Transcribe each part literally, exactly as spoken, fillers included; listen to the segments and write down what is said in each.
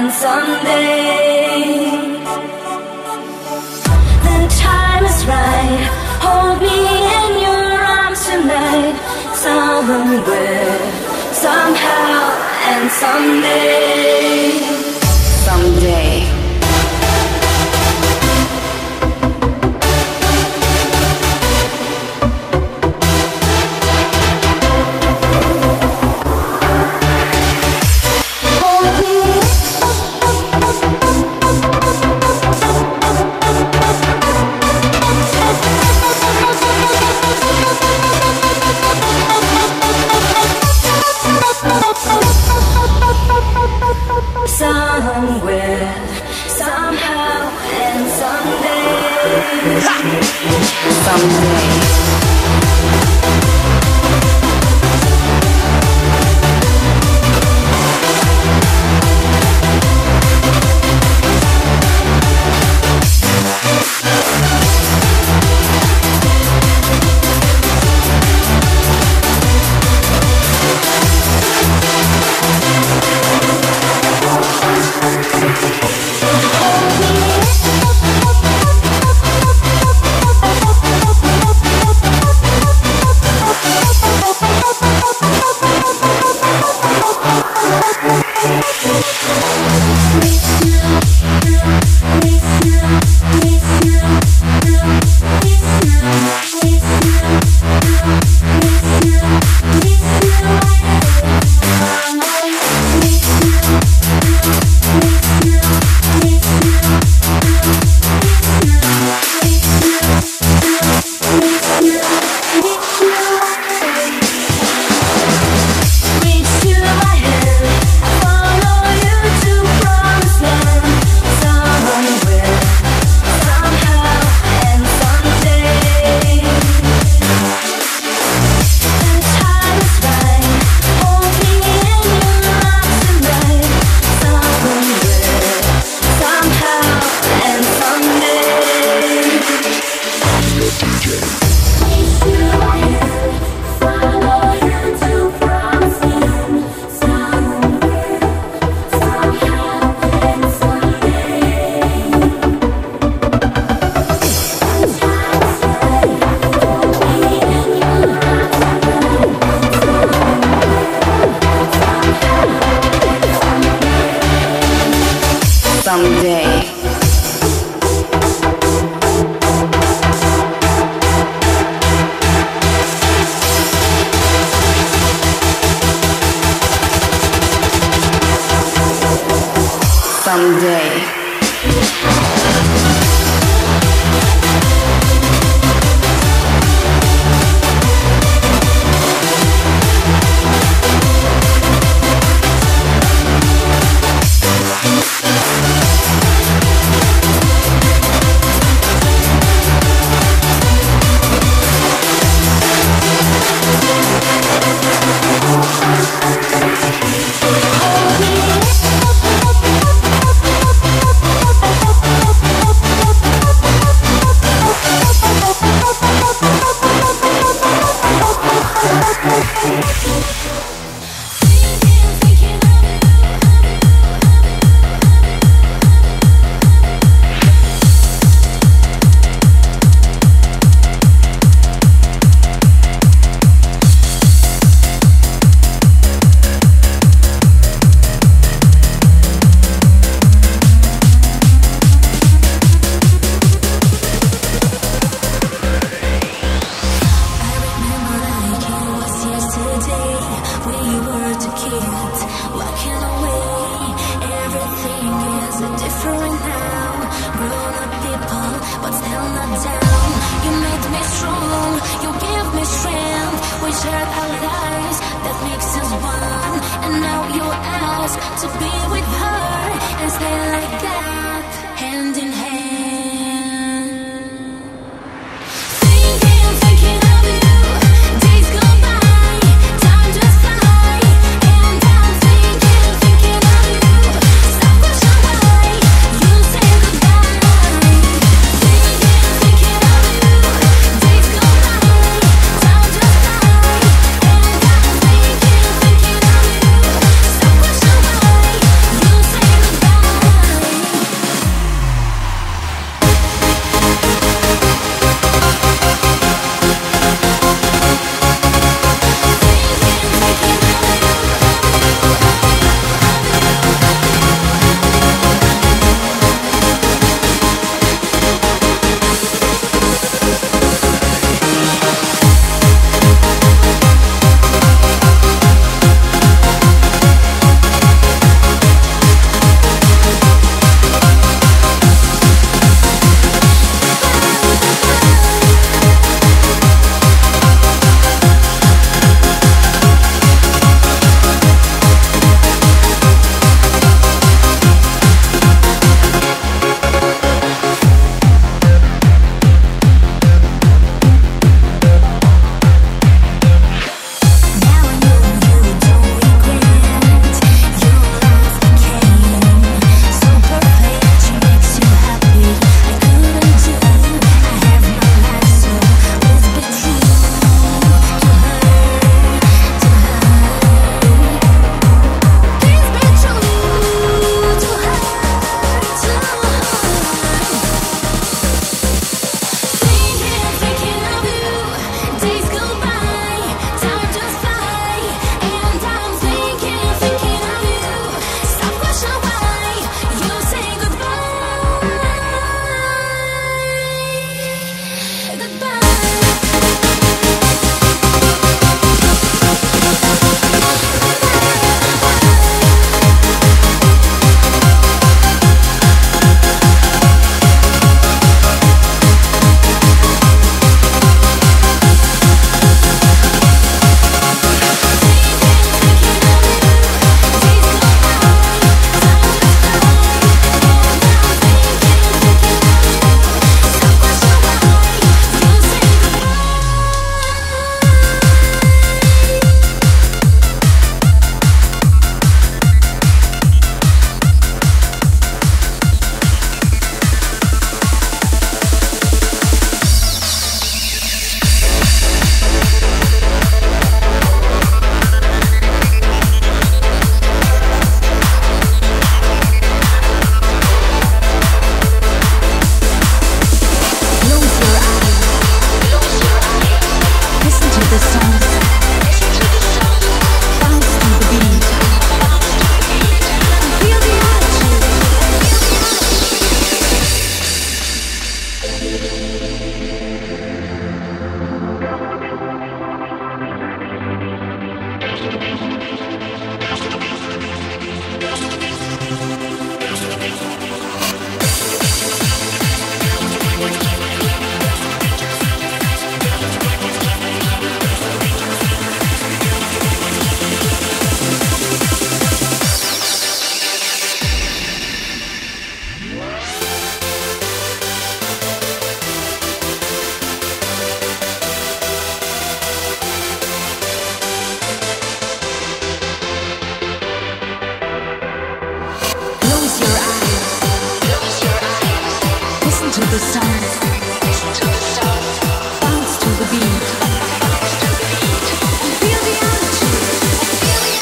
and someday the time is right. Hold me in your arms tonight. Somewhere, somehow, and someday, someday. Somewhere, somehow, and someday, someday. Someday. Someday. To be with her and stay like that, hand in hand. Thinking, thinking of you, days go by, time just fly, and I'm thinking, thinking of you, stop pushing away, you say goodbye. Thinking, thinking of you, days go by, time just fly, and I'm thinking, thinking of you, stop pushing away, you say goodbye. the sound. Listen to the sound. Bounce to the beat. Bounce to the beat. And feel the attitude. And feel the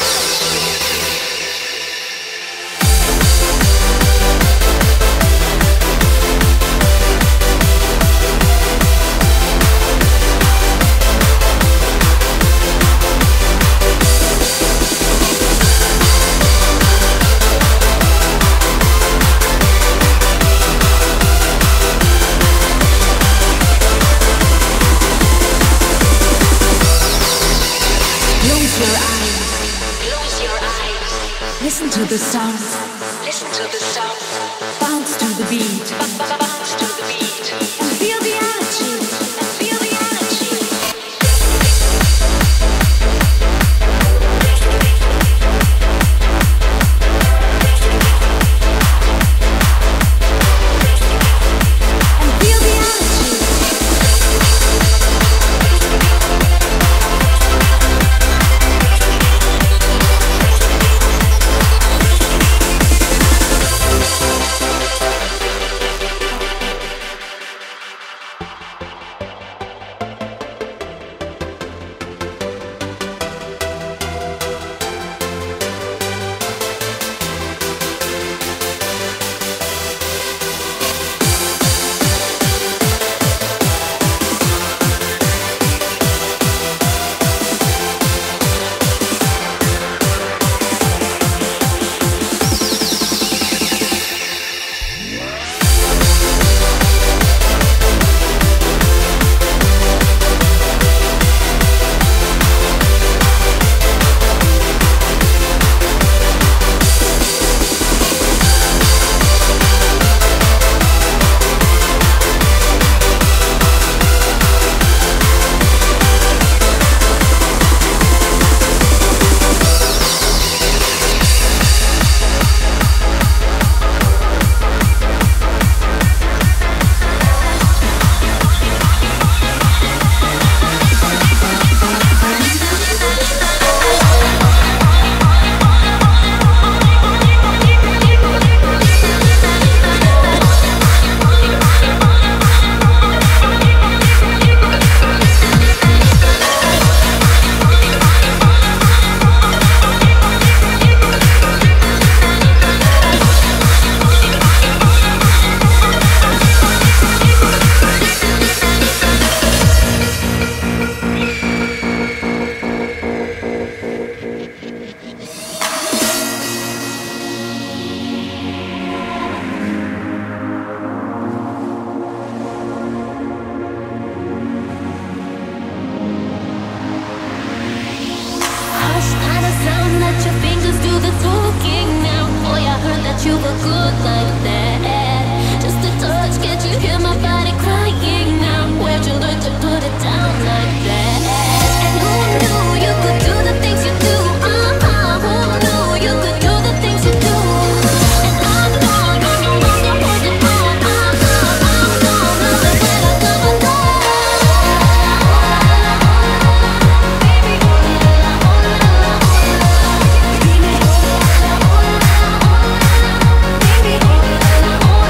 Listen to the sound. Listen to the sound. Bounce to the beat. Bounce to the beat. And feel the attitude. And feel the attitude. And feel the attitude. You were good like that. Just a touch, can't you hear my body crying now? Where'd you learn to put it down like that? And who knew you could do the things you do? Uh-huh. Who knew you could do the things you do? And I know you're no longer holding on. Uh-huh. I know nothing that I never know. Baby,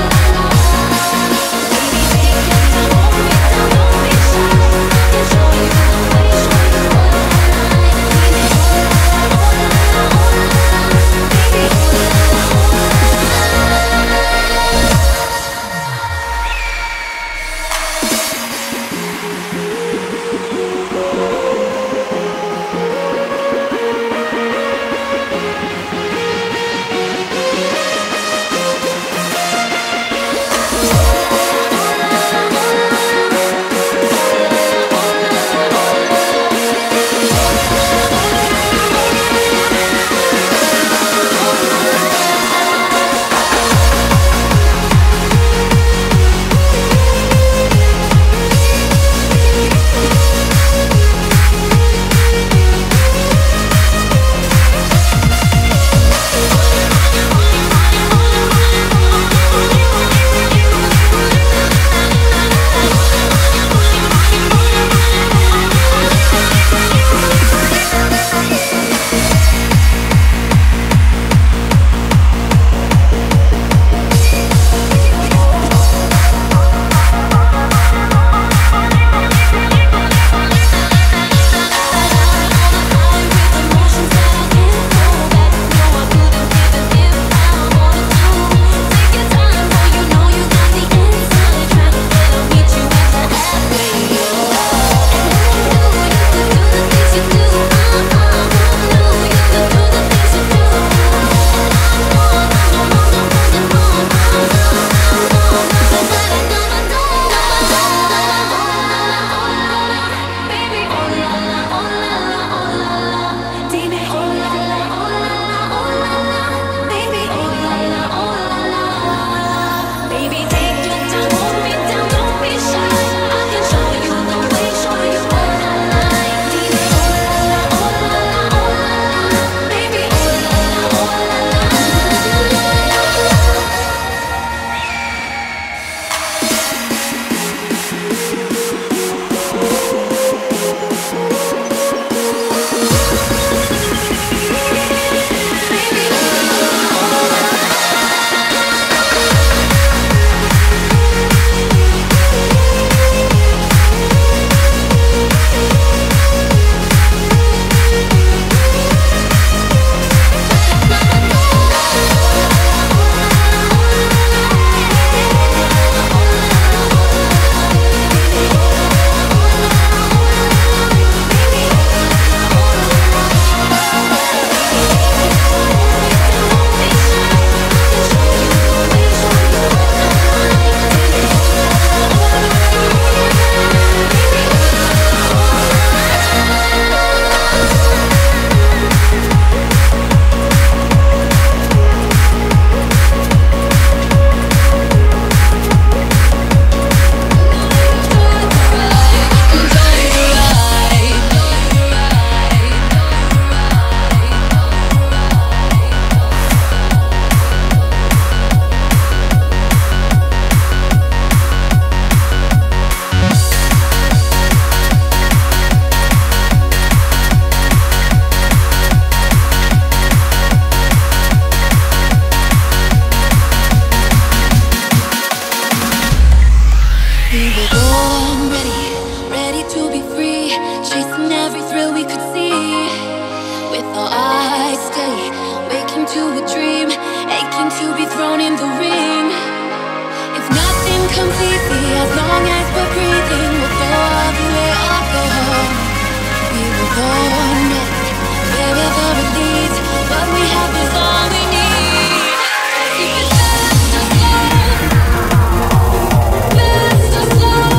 every thrill we could see. With our eyes steady, waking to a dream, aching to be thrown in the ring. If nothing comes easy, as long as we're breathing, we'll go all the way or go home. We were born ready, wherever it leads. What we have is all we need. If it's fast or slow, fast or slow,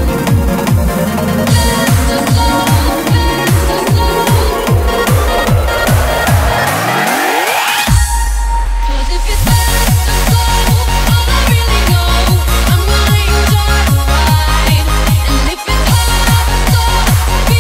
fast or slow, fast or slow. 'Cause if it's fast or slow, all I really know, I'm willing to ride. And if it's hard or soft,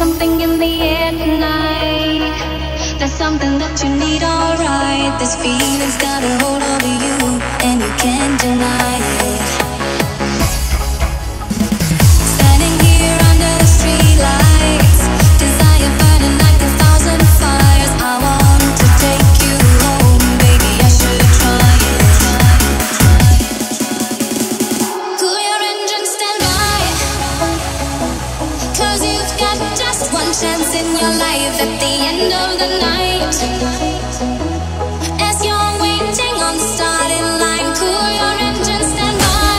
something in the air tonight. There's something that you need, alright. This feeling's got a hold over you, and you can't deny it. Standing here under the streetlights, desire burning like a thousand fires. I want to take you home, baby, I should try it. Cool your engine, stand by, 'cause you've got just one chance in your life at the end of the night. As you're waiting on the starting line, cool your engine, stand by,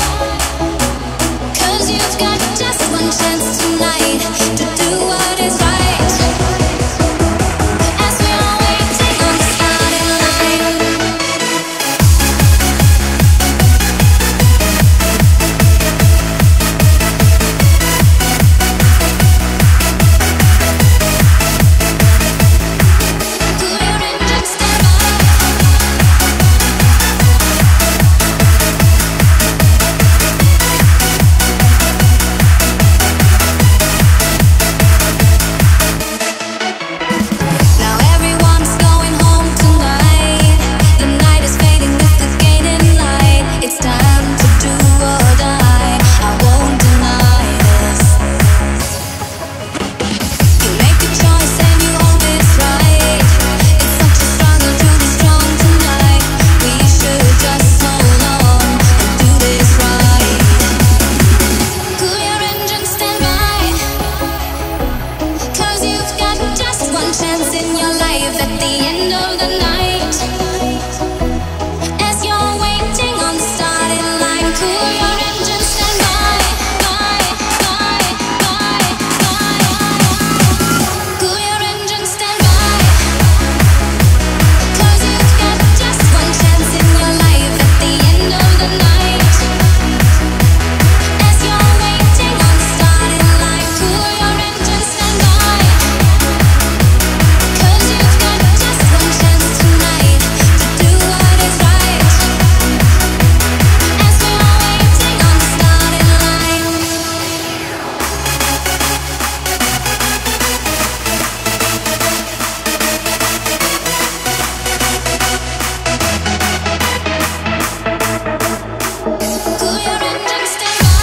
'cause you've got just one chance tonight to do what is right. As we are waiting on the starting line. Cool your engine, stand by. Now everyone's going home tonight. The night is fading with the gaining light. It's time to do or die. I won't deny this. You make a choice and you hope it's right. It's such a struggle to be strong tonight. We should just hold on and do this right. Cool your engine, stand by, 'cause you've got just one chance in your life at the end of the night. As you're waiting on the starting line, cool your engine, stand by, by, by, by, by. Cool your engine, stand by, 'cause you've got just one chance in your life at the end of the night. As you're waiting on the starting line, cool your engine, stand by, 'cause you've got just one chance tonight to do what is right. As we are waiting on the starting line. Cool your engine, stand by.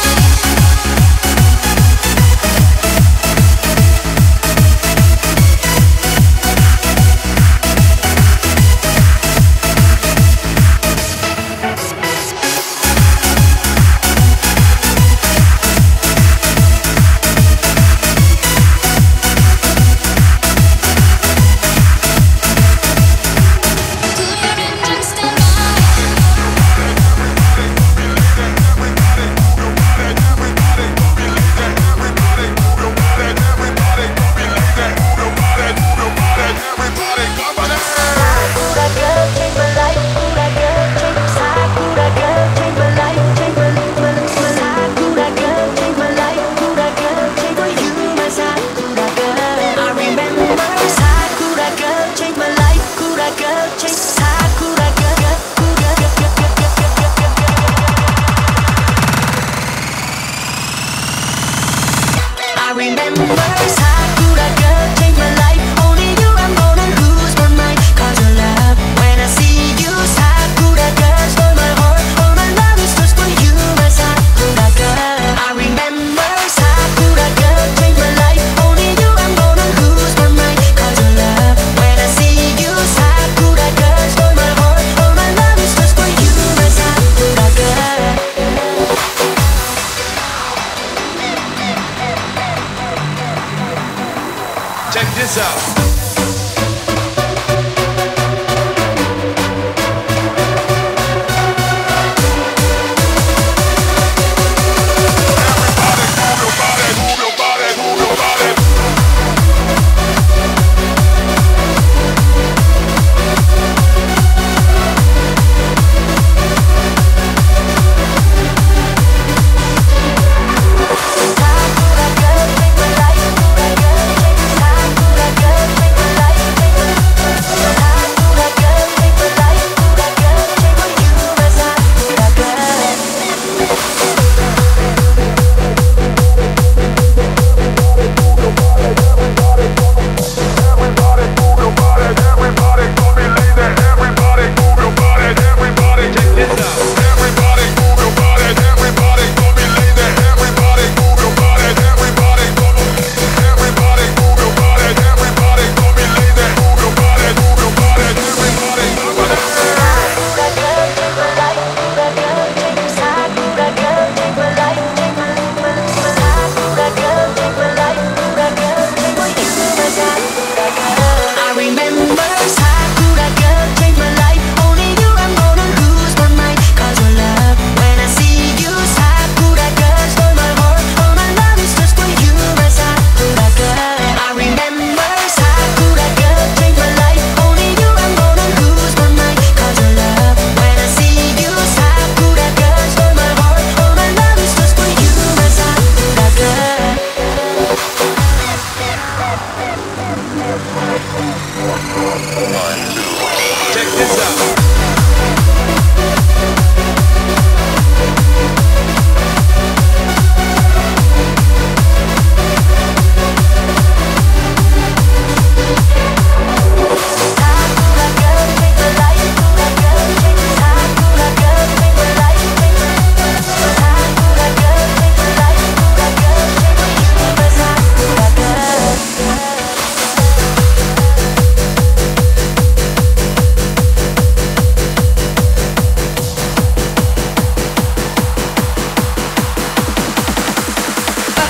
Cool your engine, stand by. Sakura girl, change my life. Sakura girl, change. Sakura girl, change my life. Change my life, my life, my life. Sakura girl, change my life. Sakura girl, change for you, my Sakura girl. I remember Sakura girl, change my life. Sakura girl, change. Sakura girl, girl, girl, girl, girl, girl, girl, girl, girl, girl. I remember Sakura girl, change my life. Only you, I'm gonna lose my mind. 'Cause your love, when I see you, Sakura girl, stole my heart. All my love is just for you, my Sakura girl. I remember Sakura girl, change my life. Only you, I'm gonna lose my mind. 'Cause your love, when I see you, Sakura girl, stole my heart. All my love is just for you, my Sakura girl. Check this out. Sakura girl, change my life. Sakura girl, change. Sakura girl, change.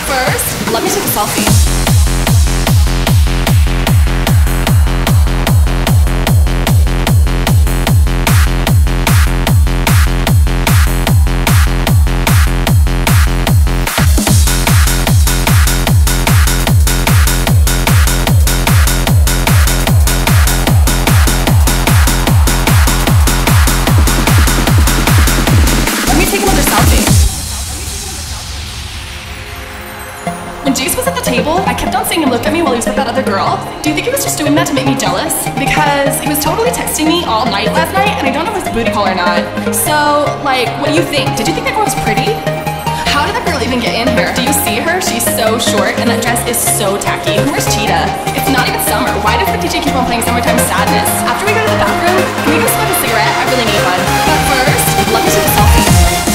first, let me take a selfie. When Jace was at the table, I kept on seeing him look at me while he was with that other girl. Do you think he was just doing that to make me jealous? Because he was totally texting me all night last night, and I don't know if it's booty call or not. So, like, what do you think? Did you think that girl was pretty? How did that girl even get in here? Do you see her? She's so short, and that dress is so tacky. Where's Cheetah? It's not even summer. Why does the D J keep on playing Summertime Sadness? After we go to the bathroom, can we go smoke a cigarette? I really need one. But first, let me take a selfie.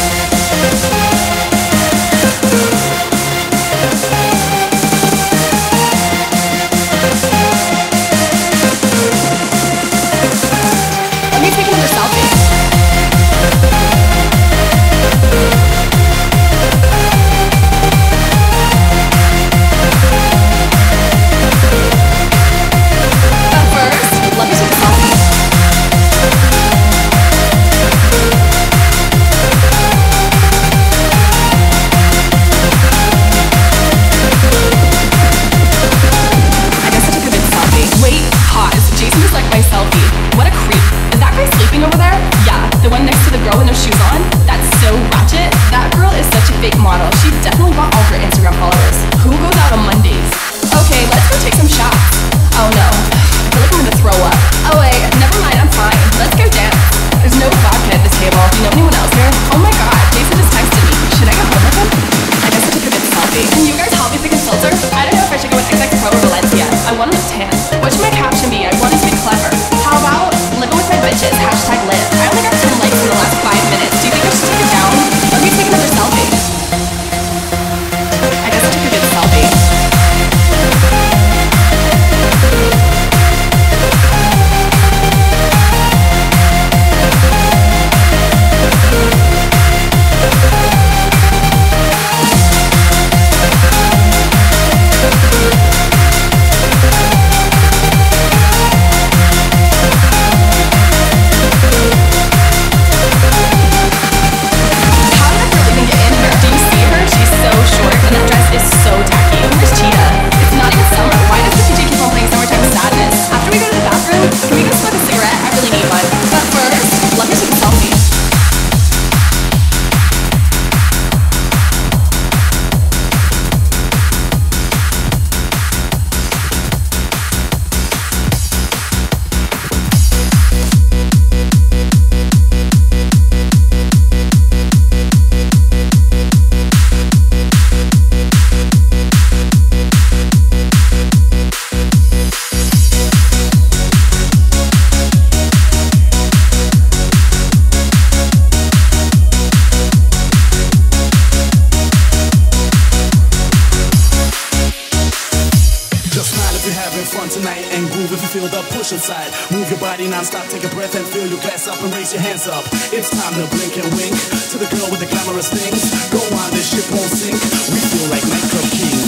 Inside. Move your body non-stop, take a breath and fill your glass up and raise your hands up. It's time to blink and wink to the girl with the glamorous things. Go on, this ship won't sink. We feel like nightclub kings.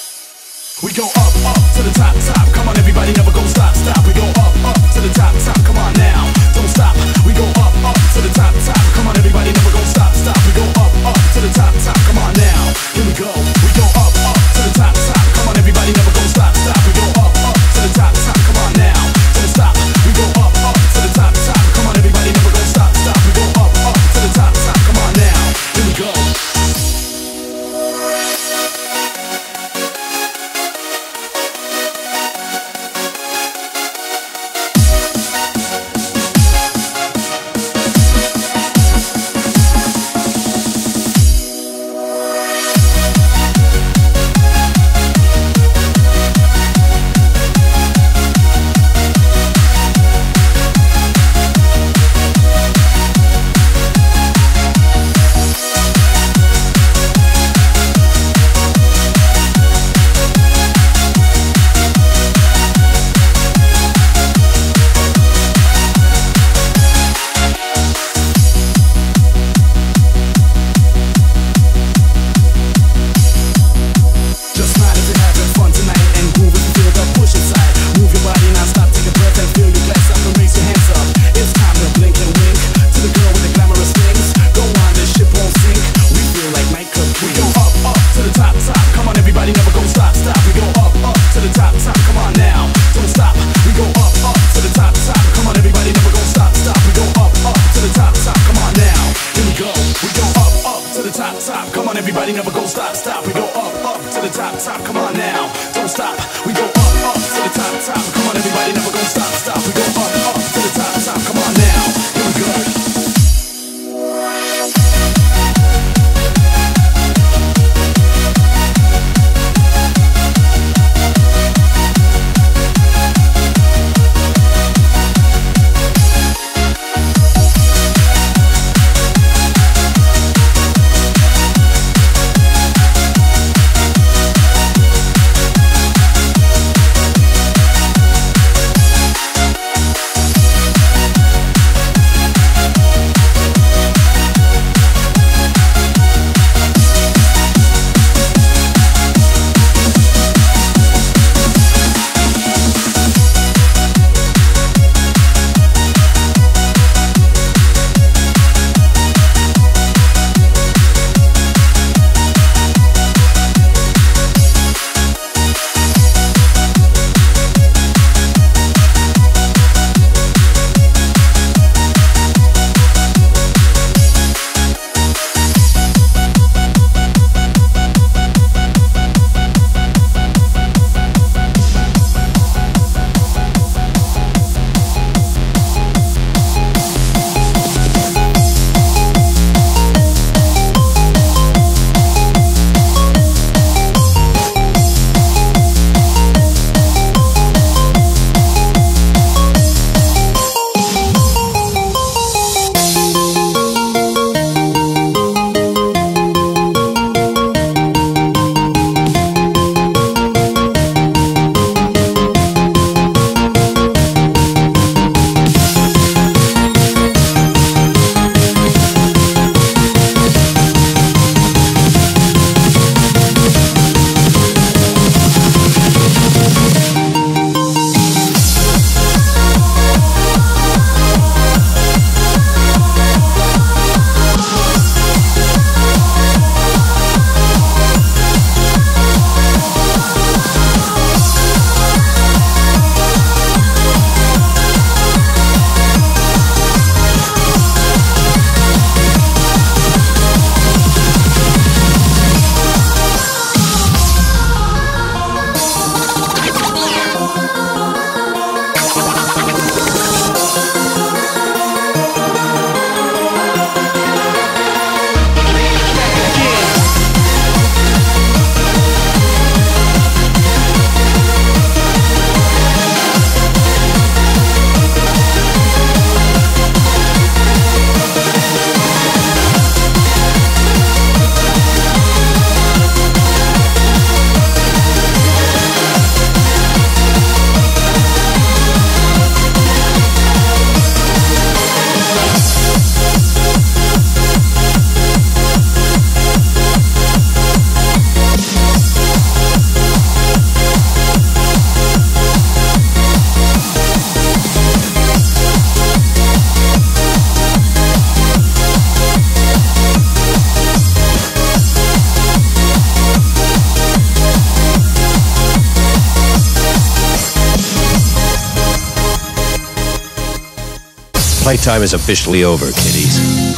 We go up, up to the top, top. Come on, everybody, never go stop, stop. We go up, up to the top, top. Come on now, don't stop. We go up, up to the top, top. Come on, everybody, never go stop, stop. We go up, up to the top, top. Come on now, here we go. We go up, up to the top, top. Come on, everybody, never go stop, stop. We go up, up to the top, top. Come on now. Stop. We go up, up to the top, top. Come on, everybody, never go stop, stop. We go up, up to the top, top. Come on now, here we go. the top, top. Come on now, don't stop. We go up, up to the top, top. Come on, everybody, never gonna stop, stop. We go up, up to the top, top. Come on now, here we go. Playtime is officially over, kiddies.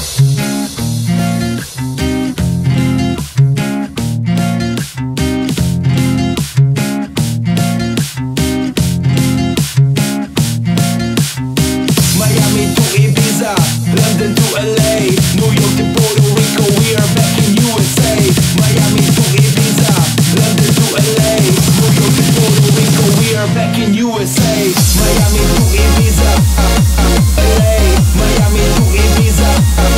Miami to Ibiza, London to L A, New York to Puerto Rico, we are back in U S A. Miami to Ibiza, London to L A, New York to Puerto Rico, we are back in U S A. Miami to Ibiza, uh, uh, L A, Miami to Ibiza. Uh,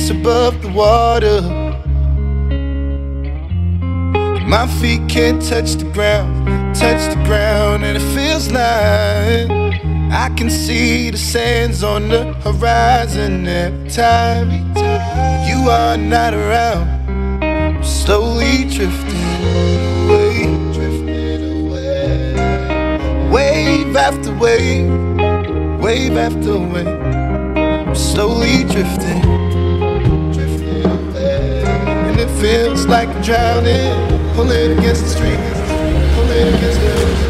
face above the water. My feet can't touch the ground, touch the ground, and it feels like I can see the sands on the horizon every time you are not around. I'm slowly drifting away, drifting away. Wave after wave, wave after wave. I'm slowly drifting, drifting away. And it feels like I'm drowning. Pulling against the street, pulling against the street.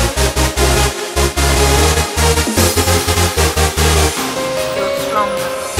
You're stronger.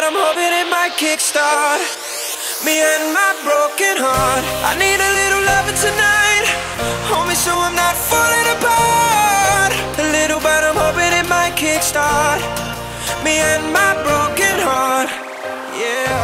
I'm hoping it might kickstart me and my broken heart. I need a little loving tonight, hold me so I'm not falling apart. A little, but I'm hoping it might kickstart me and my broken heart. Yeah.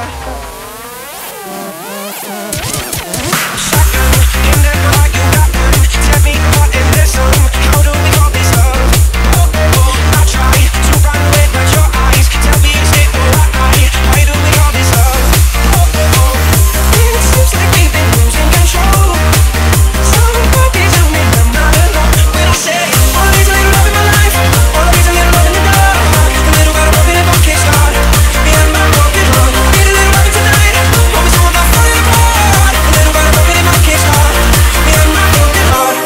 Shotgun in the car, you got one. Tell me what is this song? How do we call this love? Oh, oh, I try to run away, but your eyes tell me it's it or I. Why do we call this love? Oh, oh, it seems like we've been losing control. Somebody tell me I'm not alone when I say all these little love in my life, all these little love in the dark. A little bit of hoping it won't kickstart me and my broken heart. Need a little loving tonight, hold me so I'm not falling apart. A little bit of hoping it might kickstart me and my broken heart.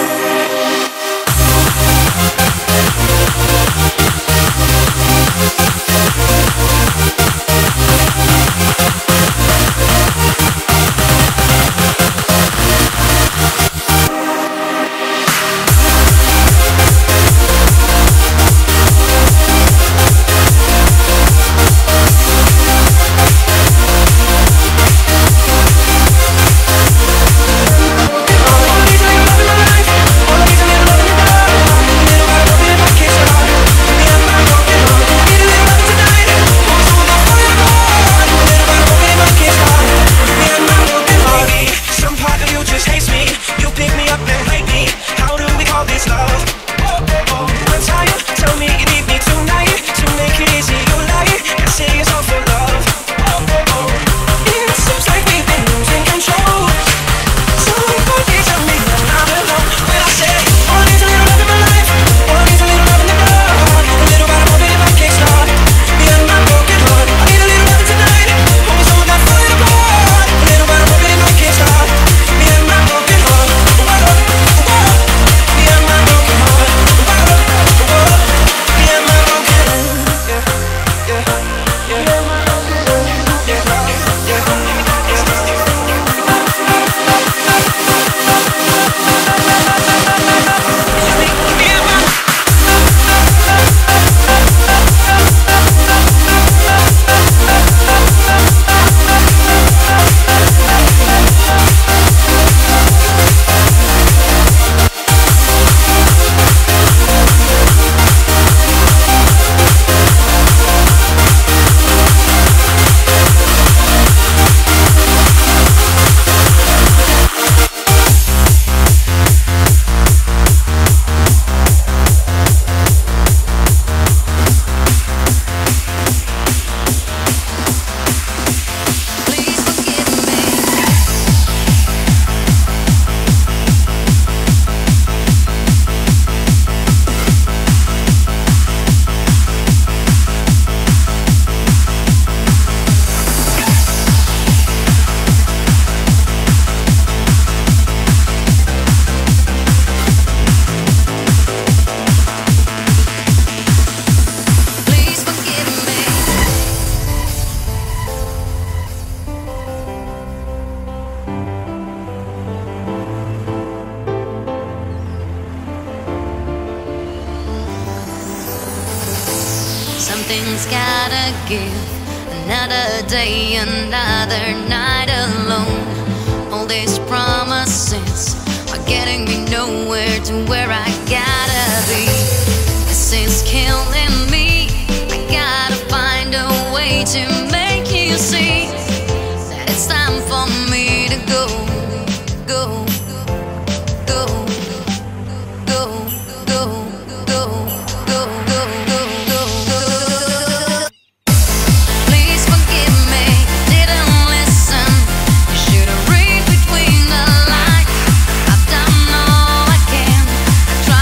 Something's gotta give. Another day, another night alone. All these promises are getting me nowhere to where I gotta be. This is killing me. I gotta find a way to make you see that it's time for me to go, go, go, go, go, go, go, go, go, go, go. Please forgive me, didn't listen. You should've read between the lines. I've done all I can. I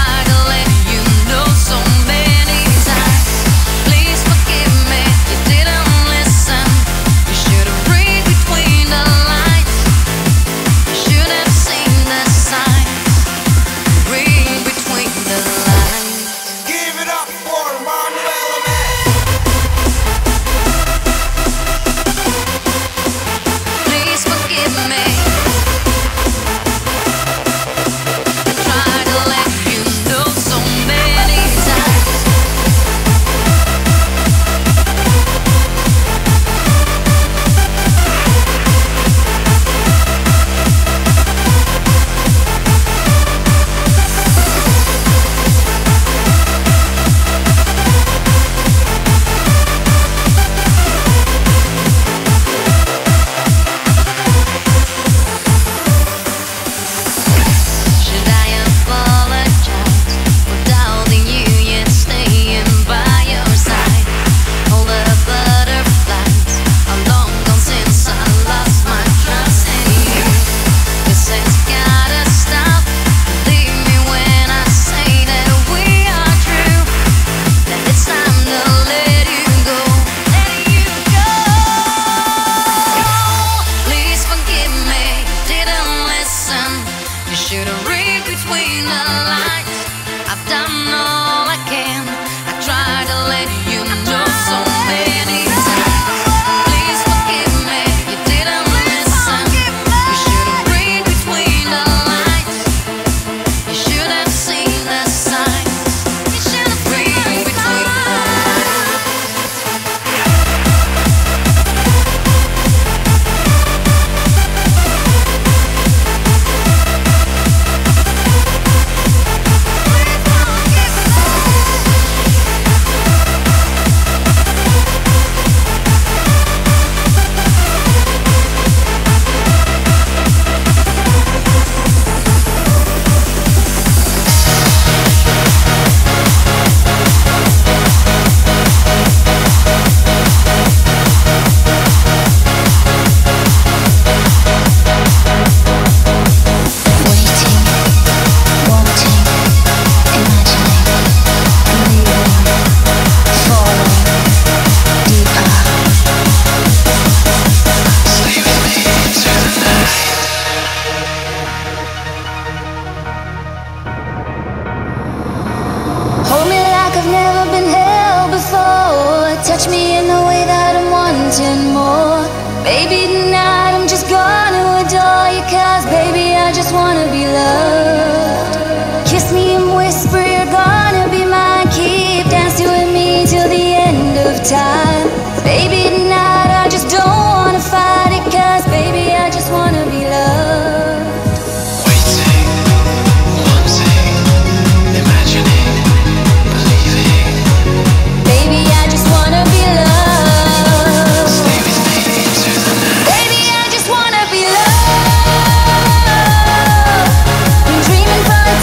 touch me in the way that I'm wanting more. Baby, tonight I'm just gonna adore you, cause baby, I just wanna be loved. Kiss me and whisper you're gonna be mine. Keep dancing with me till the end of time. Baby, tonight I just don't wanna fight it, cause baby, I just wanna be loved. Waiting, wanting, imagining, believing. Baby, I just wanna be loved. Stay with me into the night. Baby, I just wanna be loved. I'm dreaming for a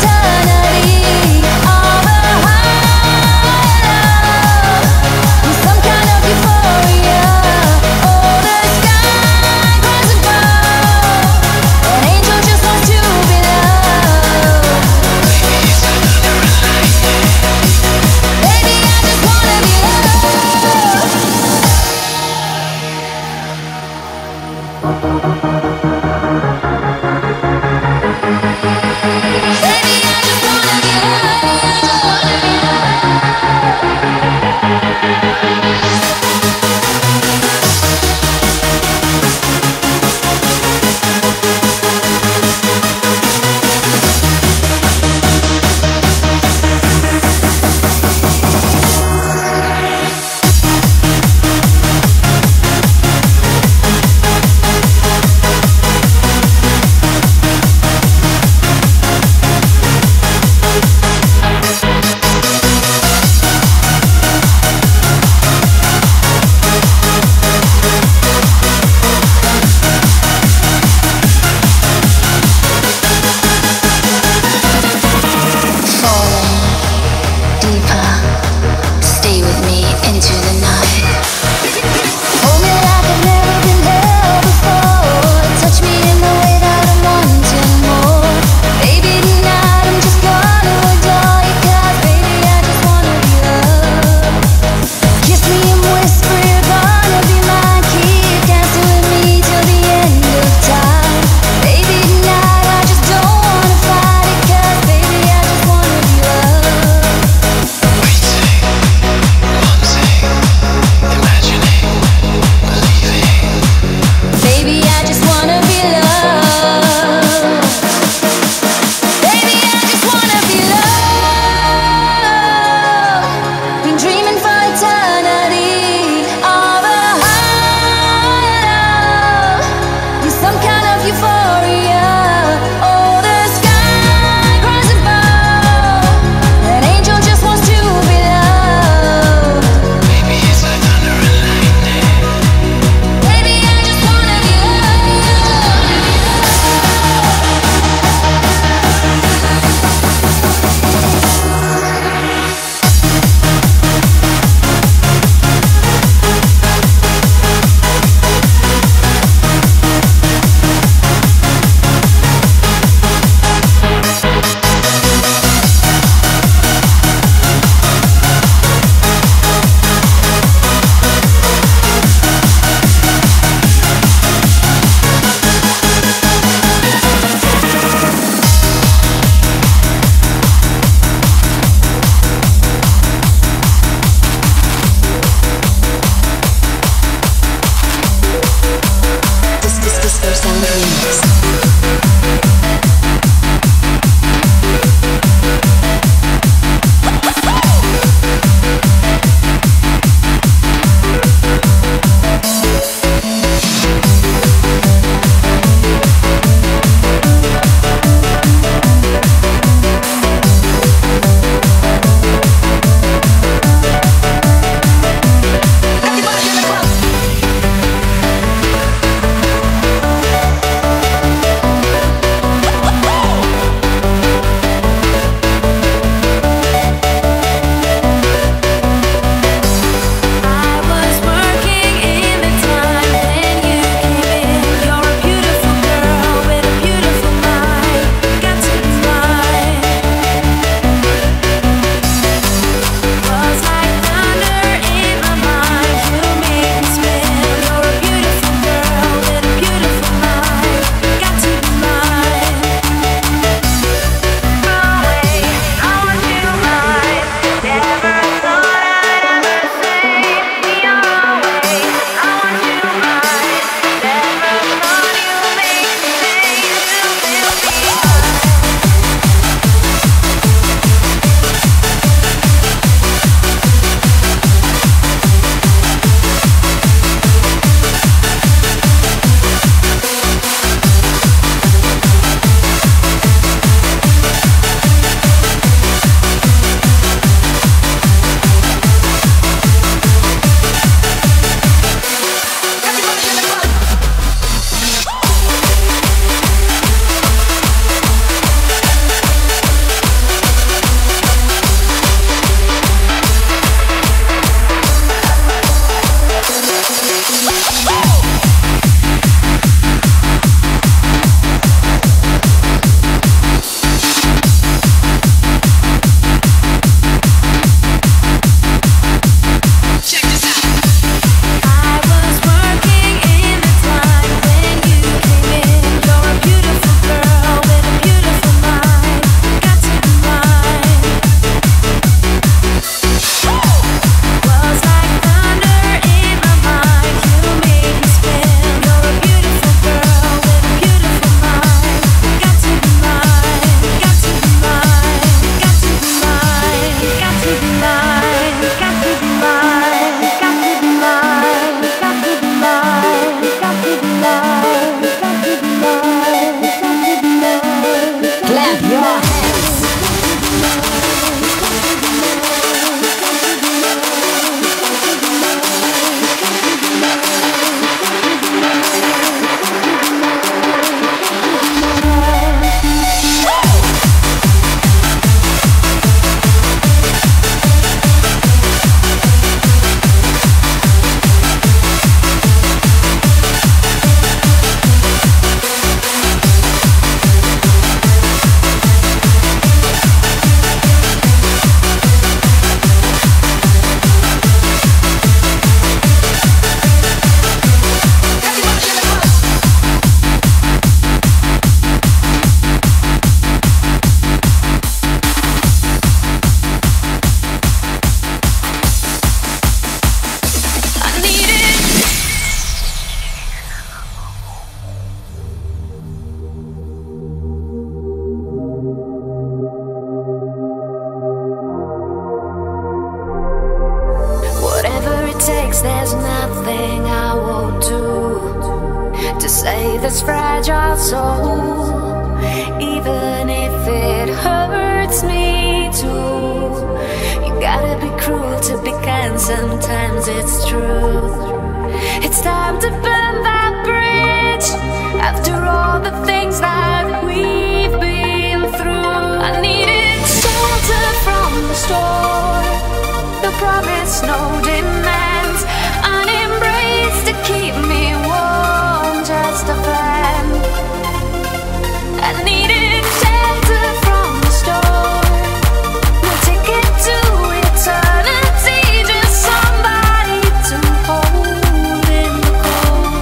takes, there's nothing I won't do to save this fragile soul, even if it hurts me too. You gotta be cruel to be kind, sometimes it's true. It's time to burn that bridge. After all the things that we've been through, I needed shelter from the storm. No promise, no demands, an embrace to keep me warm, just a friend. I needed shelter from the storm. No ticket to eternity, just somebody to hold in the cold.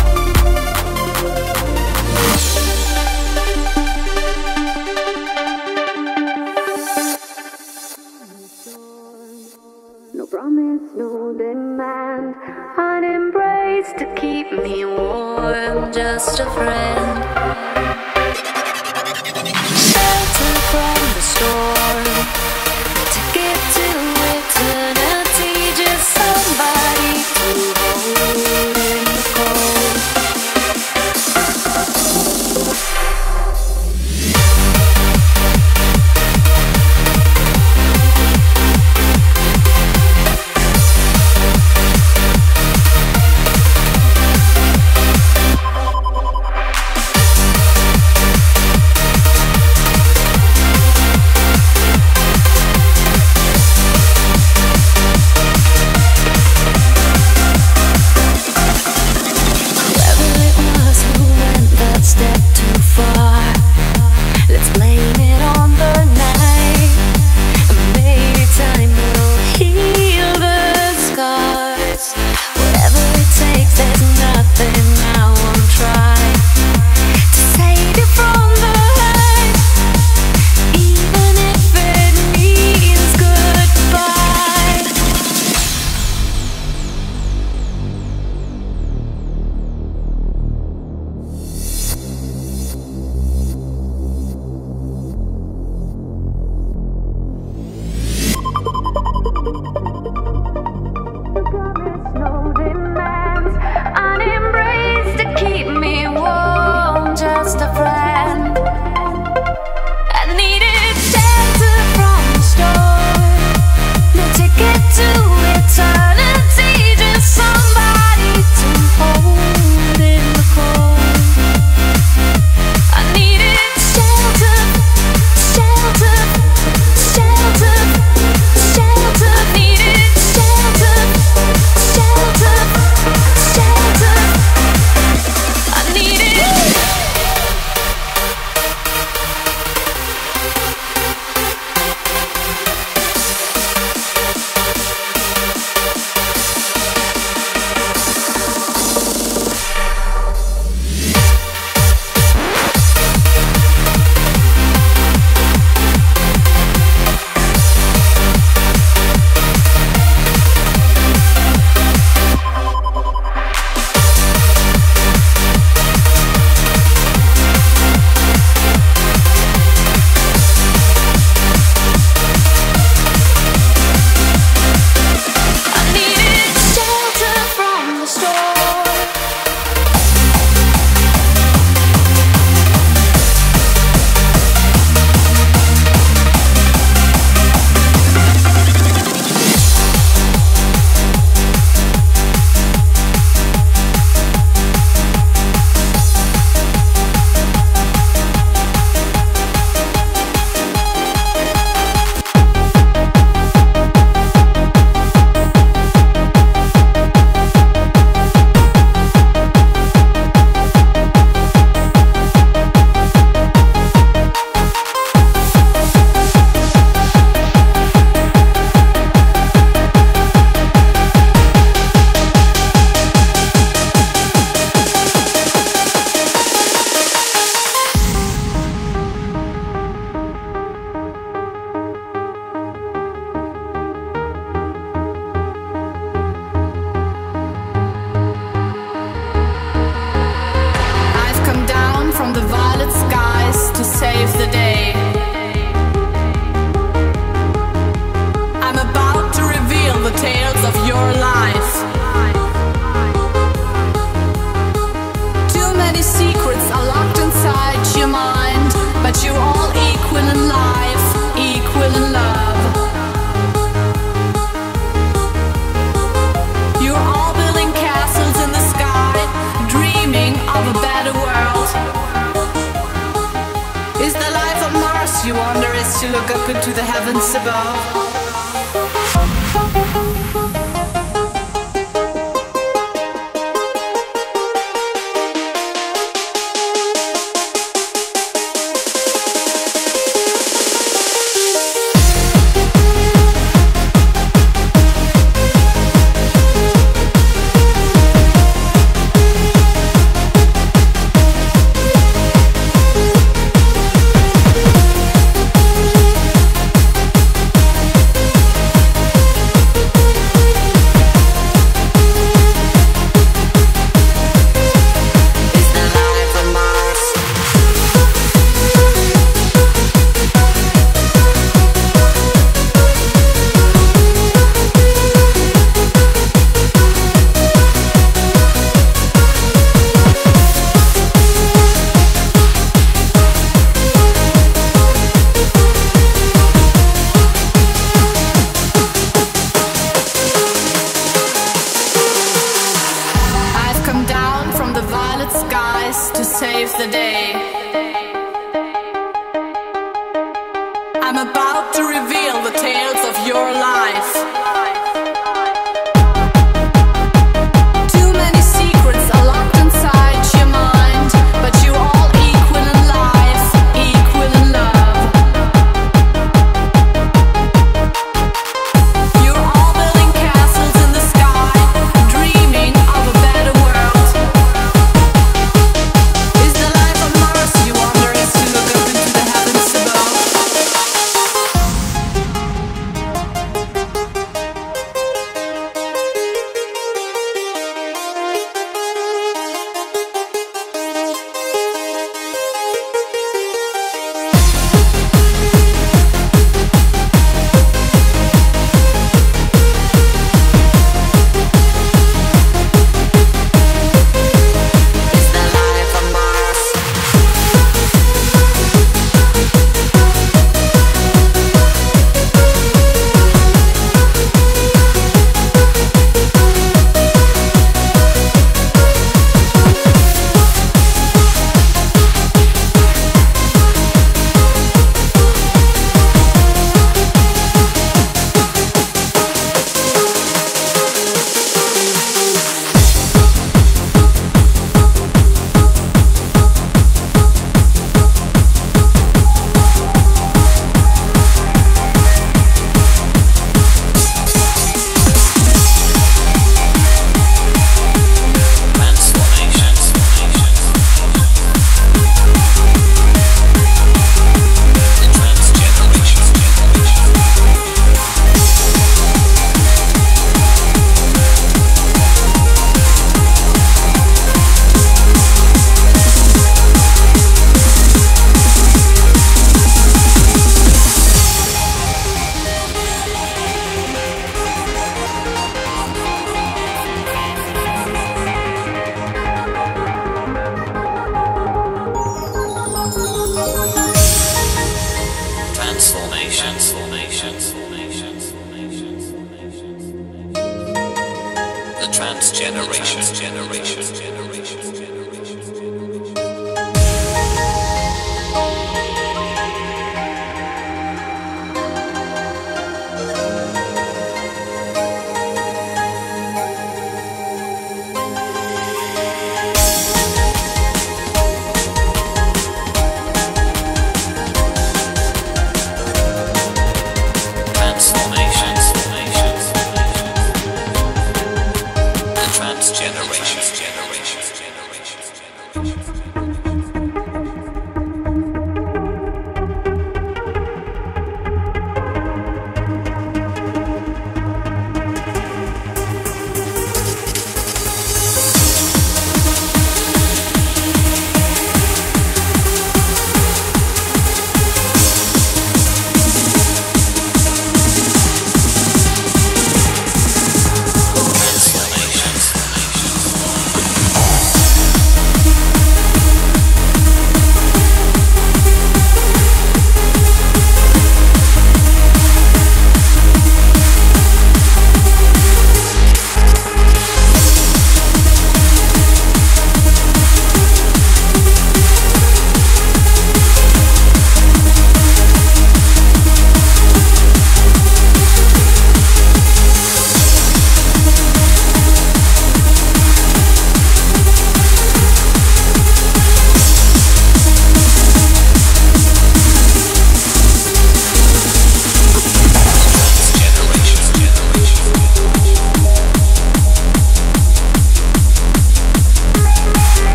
No promise, no demand, an embrace to keep me warm, just a friend. Shelter from the storm, to get to eternity, just somebody to hold in the cold. your life. look up into the heavens above. To save the day, I'm about to reveal the tales of your life. Too many secrets are locked inside your mind, but you're all equal in life, equal in love. You're all building castles in the sky, dreaming of a better world. Transgeneration, generation, generation, generation. Transgeneration, generation.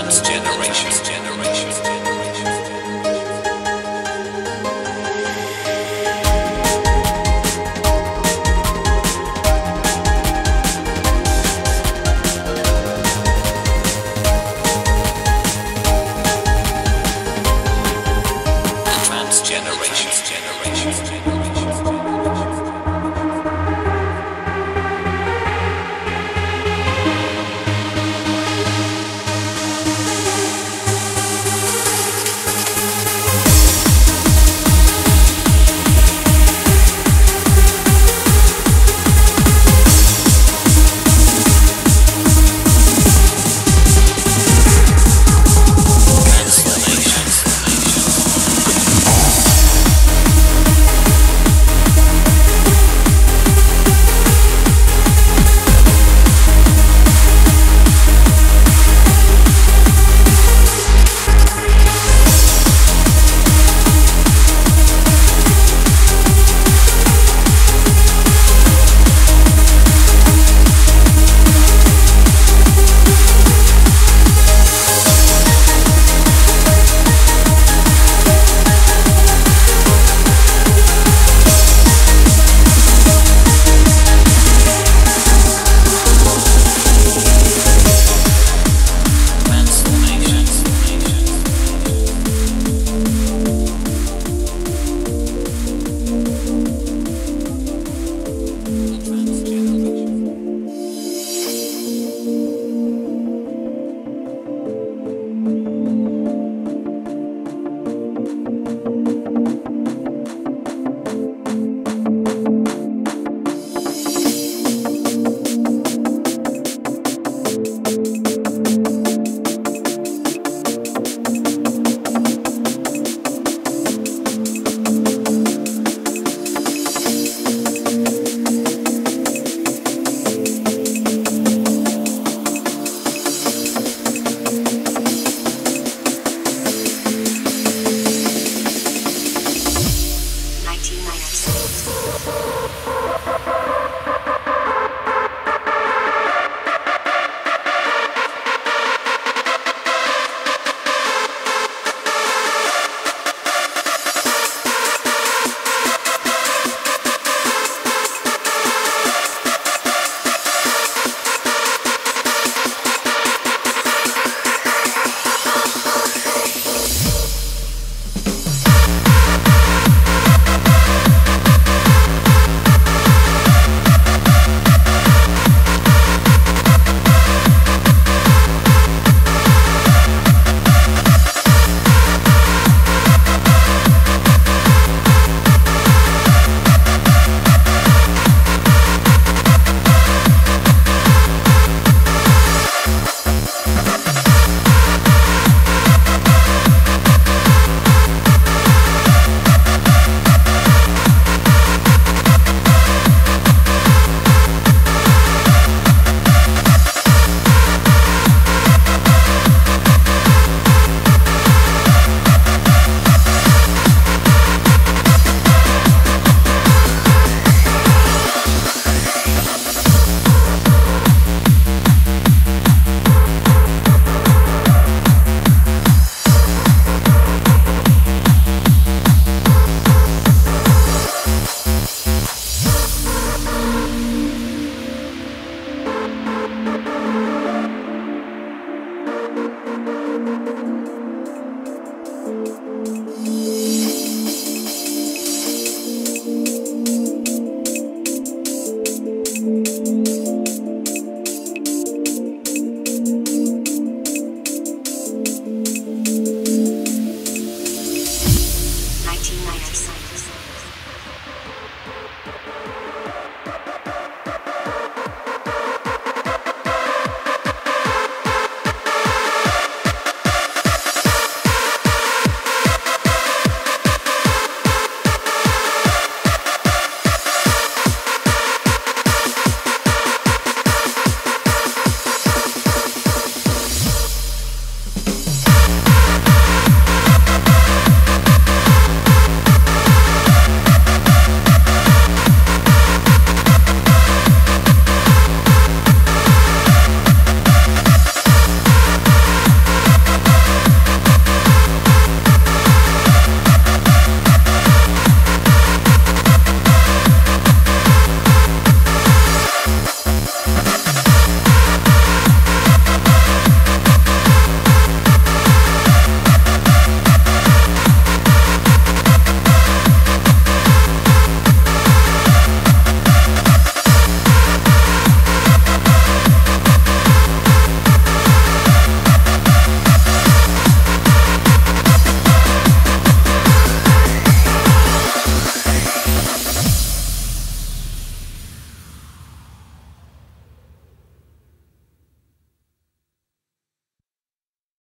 generations, generations, generations.